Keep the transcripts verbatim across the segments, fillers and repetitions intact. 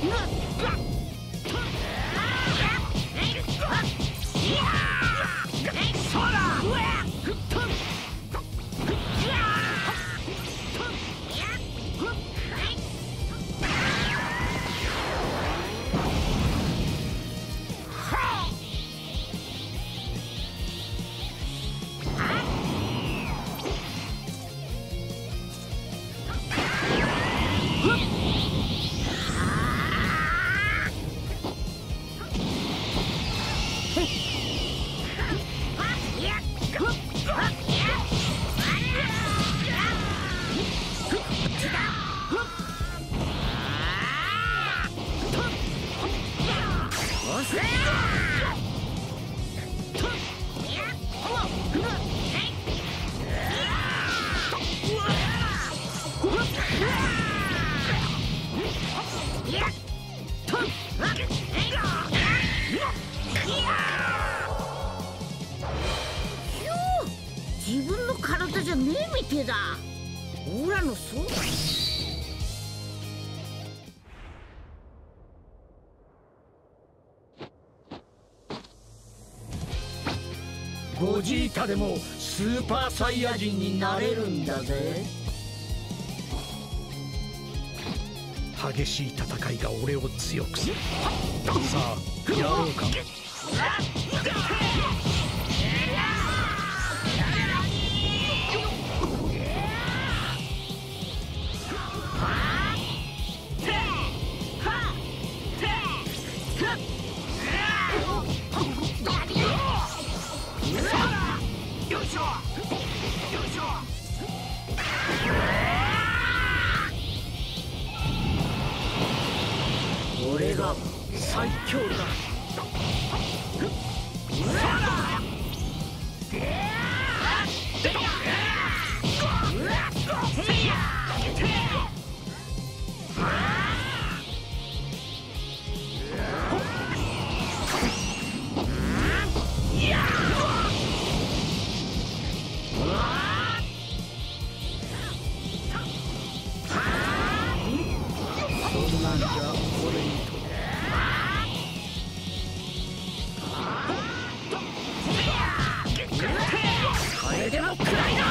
自分の体じゃねえみてえだ。オラのそうだ。 ゴジータでもスーパーサイヤ人になれるんだぜ。激しい戦いが俺を強くする。さあやろうか。俺が最強だ。そんなんじゃ俺にとこれでもくらいだ。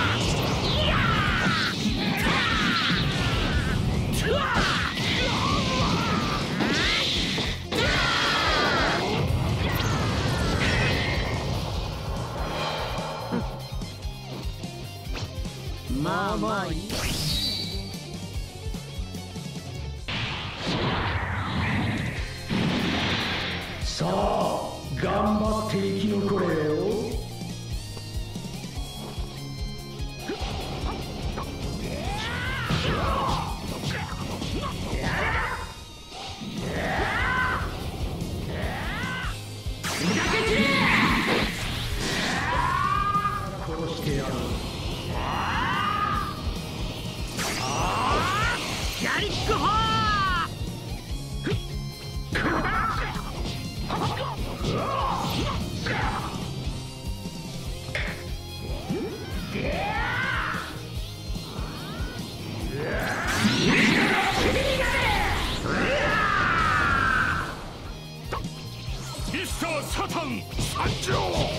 まあまあいい。さあ頑張って生き残れよ。殺してやる。ギャリックホー！ミスターサタン参上。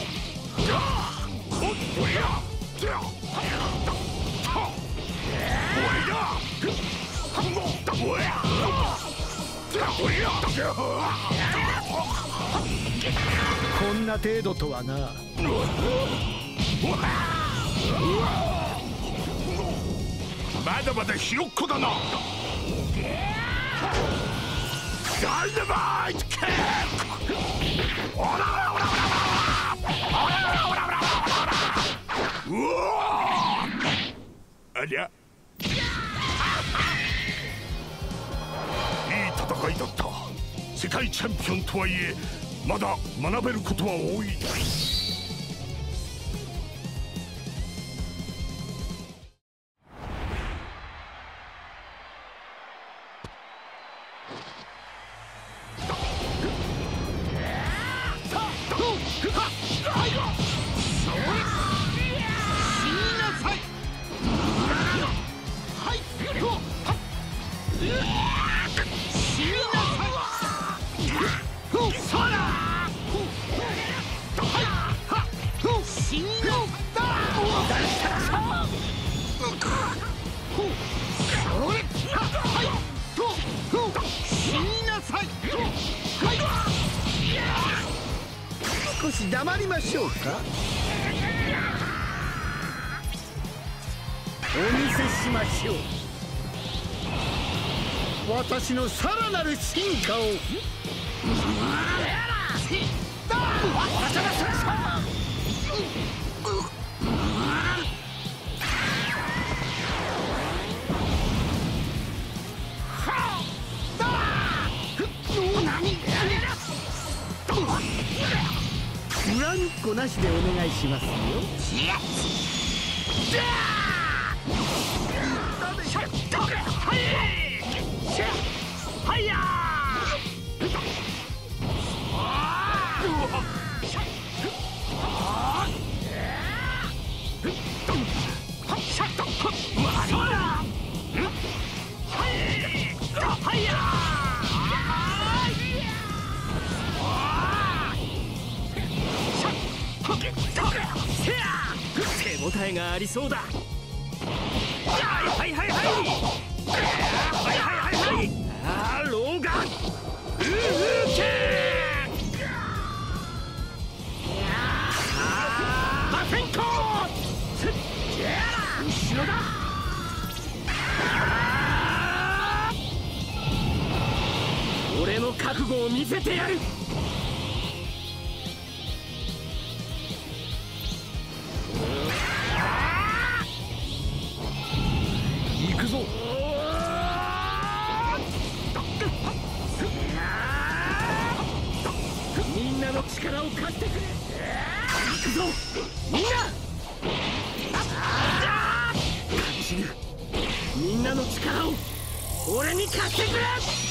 こんな程度とはな。まだまだひよっこだな。ダイナマイトキック！オラオラオラオラオラオラオラオラオラうわありゃ。いい戦いだった。世界チャンピオンとはいえまだ学べることは多い。死になさい。 さい。 少し黙りましょうか。お見せしましょう。私のさらなる進化を。恨みっこなしでお願いしますよ。 手応えがありそうだ。はいはいはいはいはいはいはいはい。あー老眼。うーけー。マフェンコー。後ろだ。俺の覚悟を見せてやる。行くぞ。みんなの力を貸してくれ。行くぞみんな。感じる。みんなの力を俺に貸してくれ。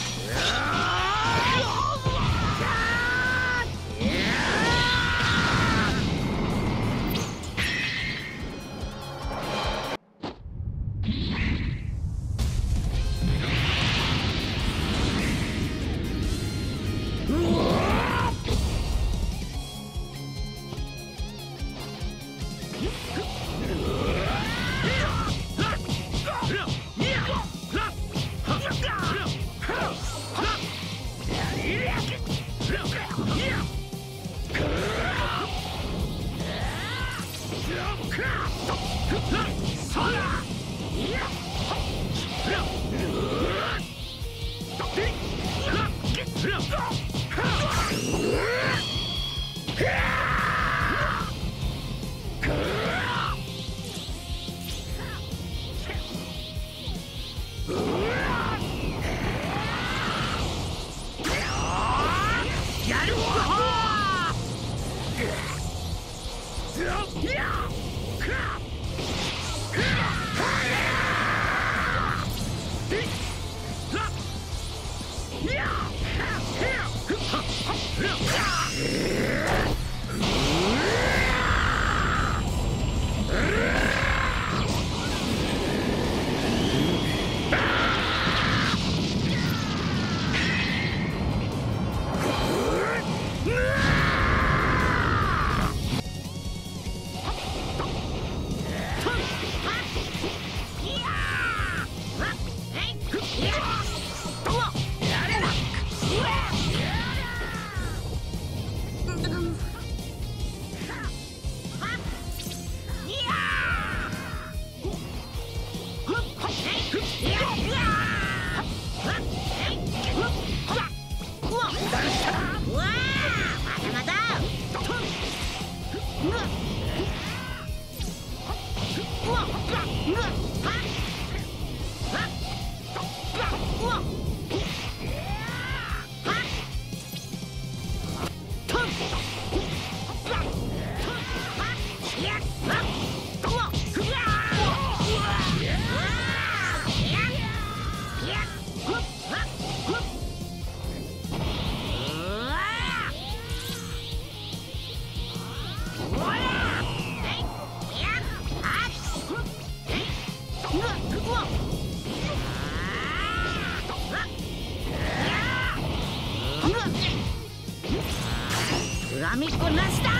恨みっこなしだ。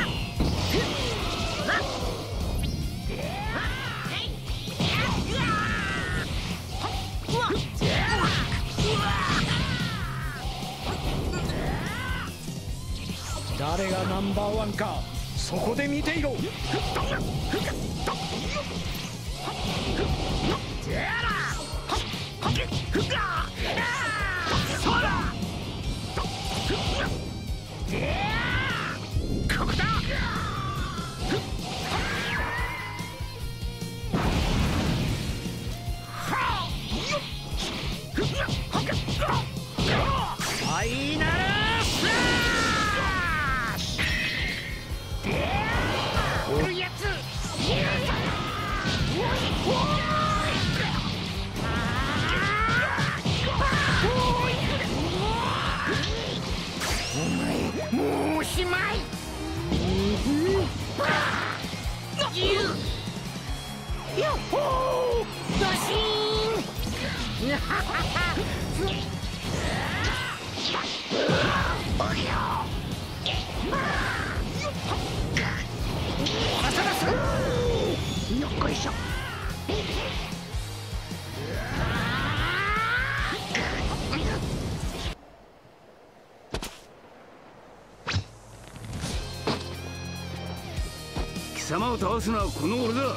誰がナンバーワンかそこで見ていろ。ファイナルフラッシュ。おるやつ。お前もうおしまい。ヨッホードシーン。よっこいしょ。貴様を倒すのはこの俺だ。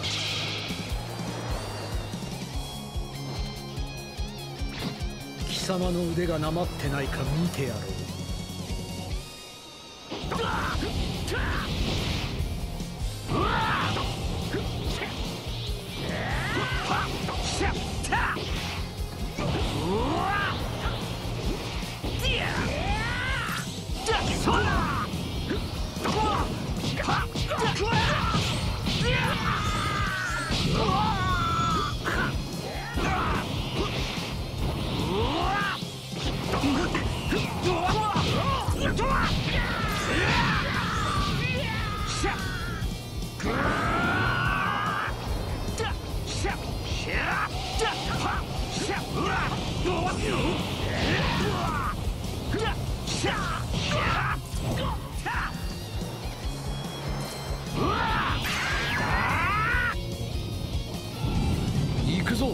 貴様の腕がなまってないか見てやろう。行くぞ。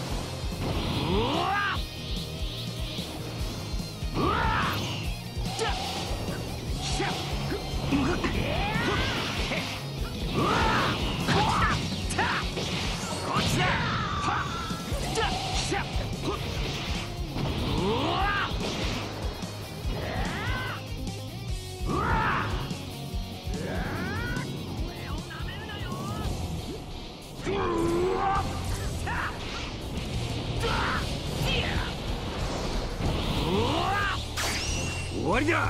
終わりだ。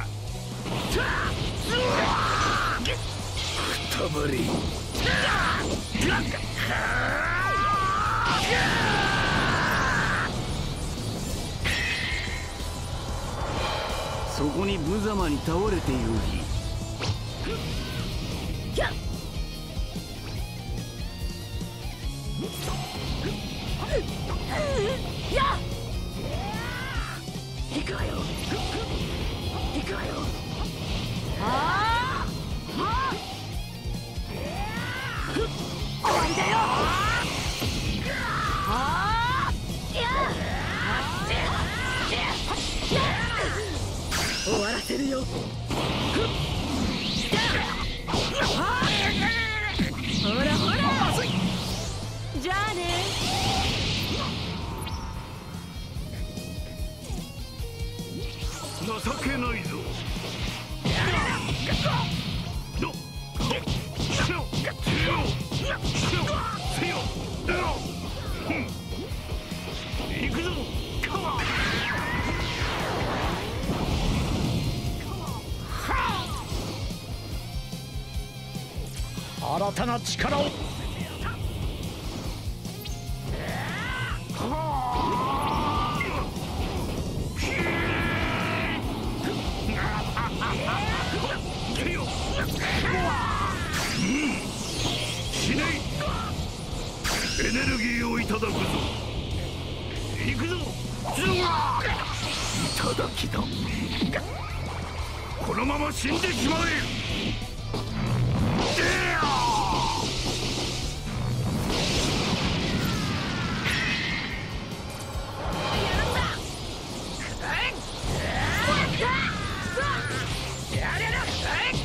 くたばり。そこに無様に倒れている日。行くわよ。行くわよ。ああ。終わりだよ。ああ。終わらせるよ。ほらほら。じゃあね。情けないぞ。行くぞ。 新たな力を。 しない。エネルギーをいただくぞ。行くぞ。いただきだ。このまま死んでしまえ。やれな。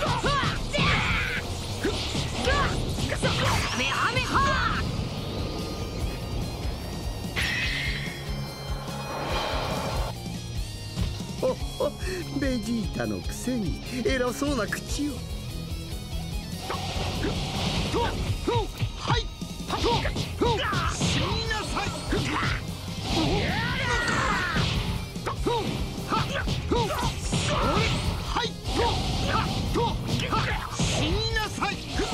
ベジータのくせに偉そうな口を。 はい死になさい。死になさい。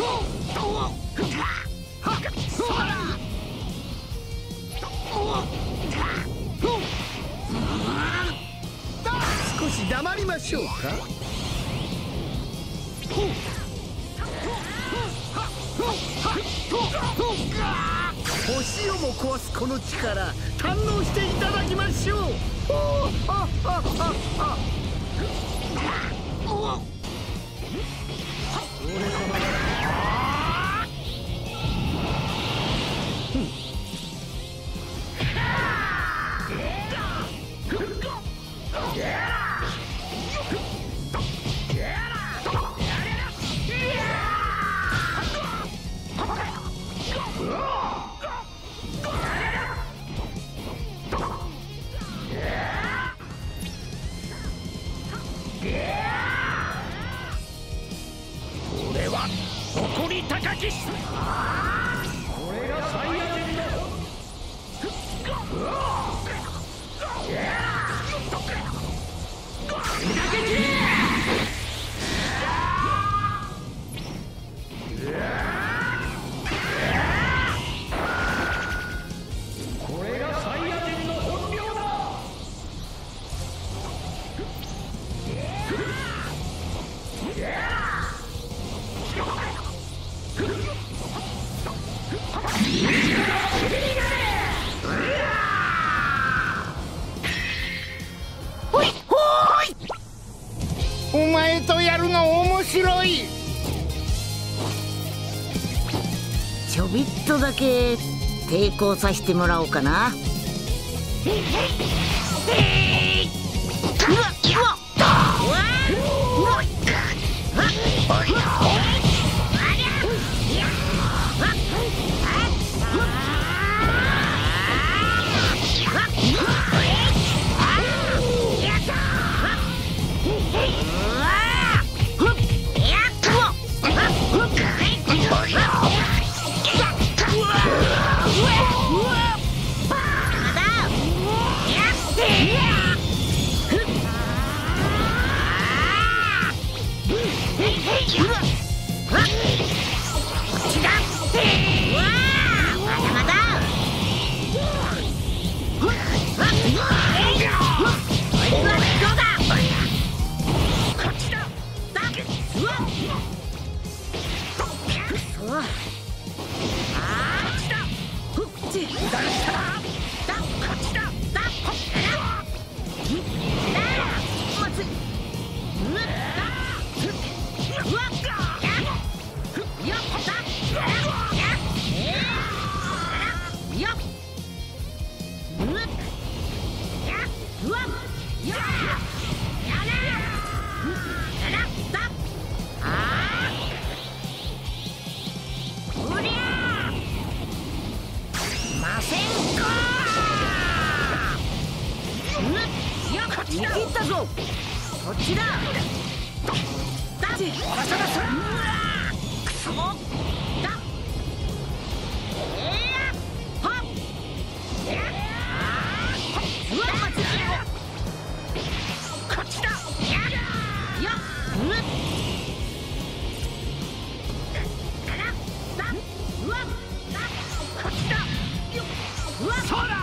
少し黙りましょうか。星をも壊すこの力堪能していただきましょう。 俺は誇り高きこれがサイヤ人のこれがサイヤ人の本領だ。 お前とやるの面白い。 ちょびっとだけ抵抗させてもらおうかな。うわうわうわ見切ったぞ。こっちだ。だってバサバサ。うわくそだ。えーはっえーうわ待つこっちだ。ややうわうわこっちだ。うわそうだ。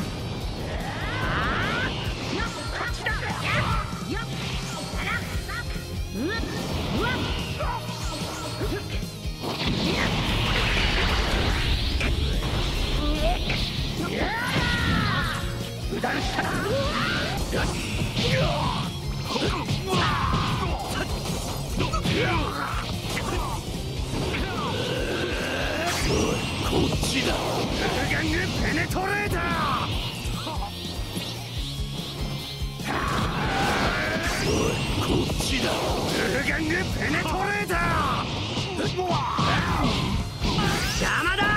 こっちだ。ガングペネトレーター。こっちだ。ガングペネトレーター。邪魔だ。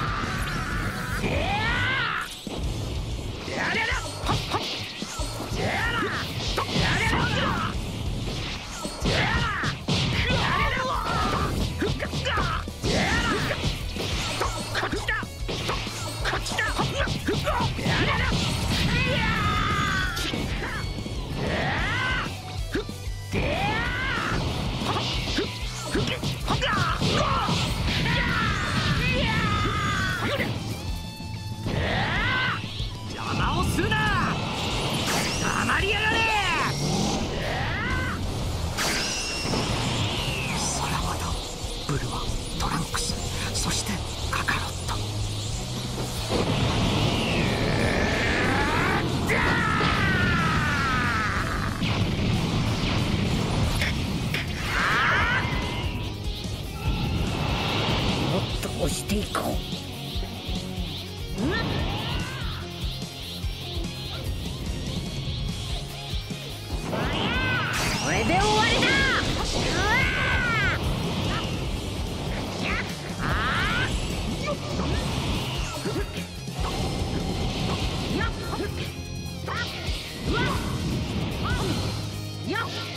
やれだ。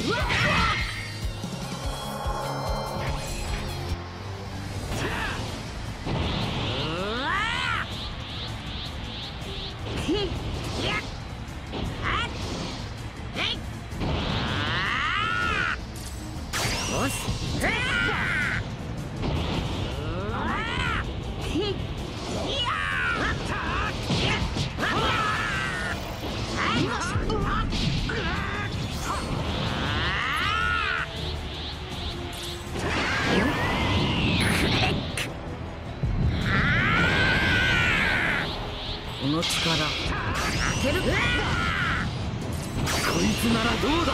この力開ける。こいつならどうだ。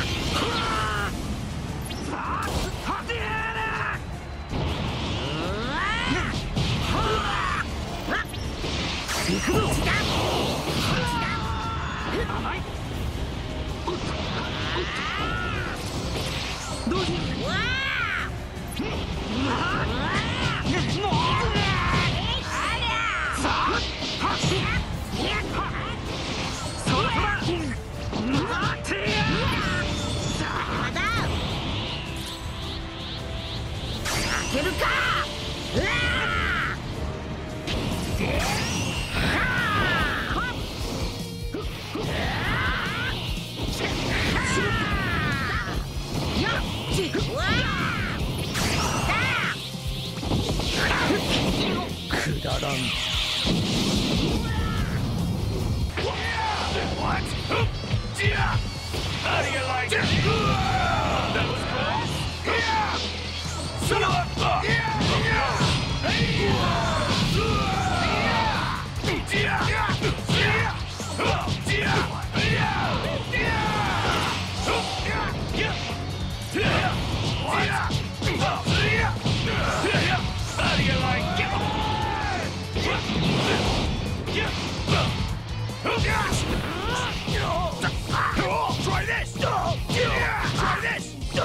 行くぞ。どうしよう。開けるか。くだらん。 What? Yeah! How do you like it? That was close. Yeah! Shut up! Yeah! How do you like it? Try this! Try this!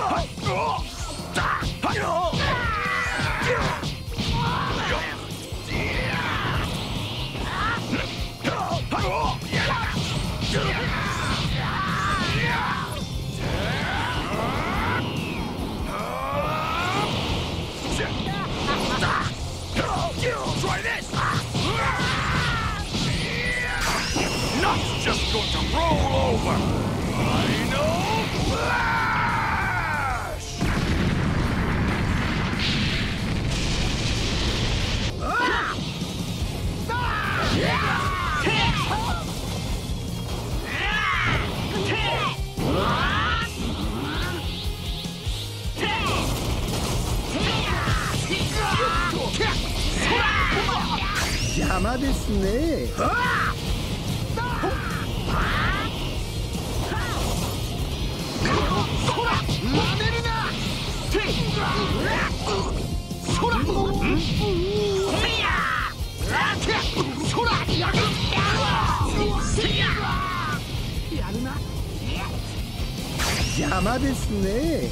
Try this! Nuts just going to roll over! Final Flash! 邪魔ですね。邪魔ですね。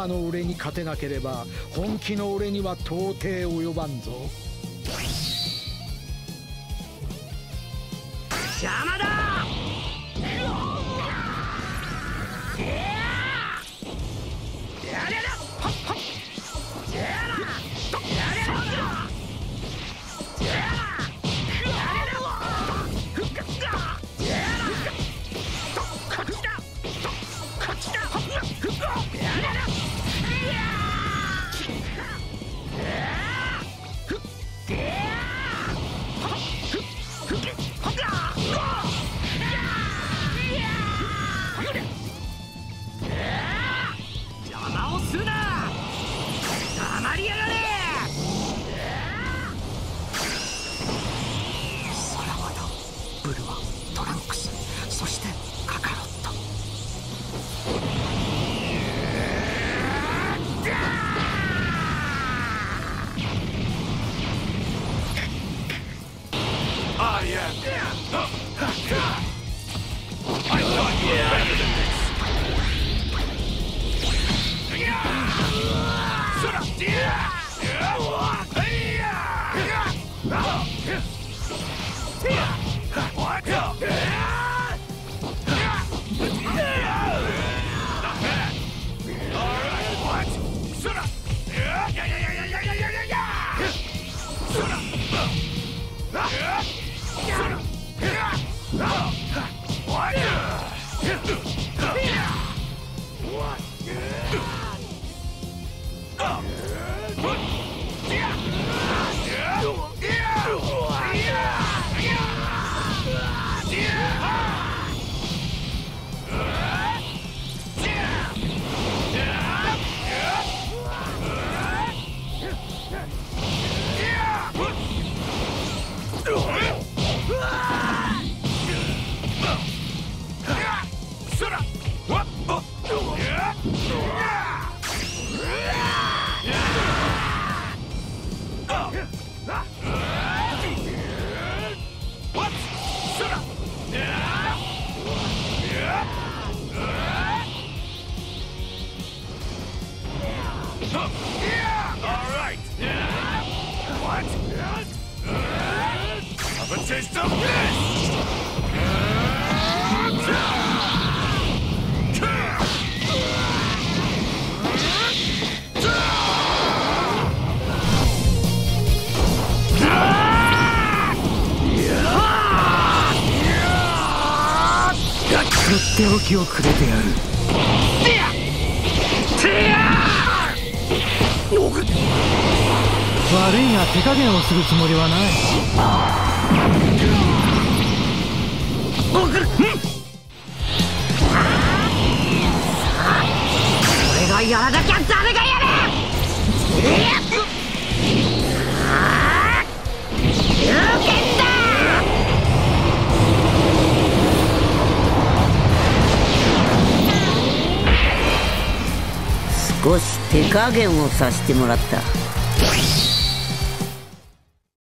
今の俺に勝てなければ本気の俺には到底及ばんぞ。 邪魔だ。 とっておきをくれてやる。悪いが手加減をするつもりはない。 俺がやらなきゃ誰がやる。有権だ。少し手加減をさせてもらった。